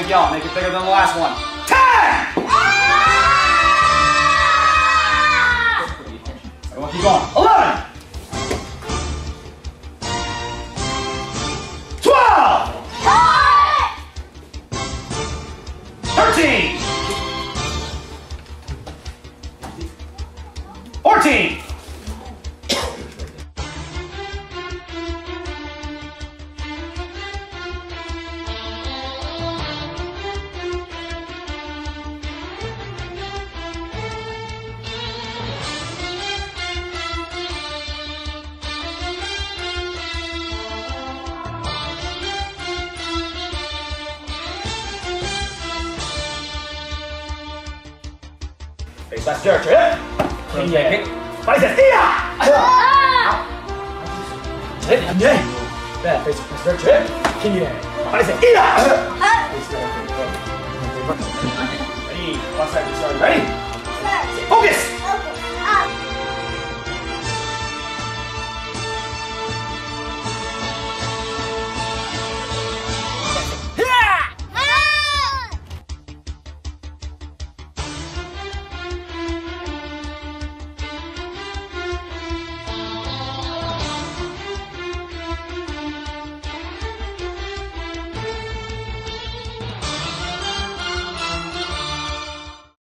yell. Make it bigger than the last one. 10! Everyone keep going. 11! 12! 13! 14! face back stretch, hip. Body says, hip. There, face back stretch, hip. Body says, Ready? Last side, sorry. Ready? Focus.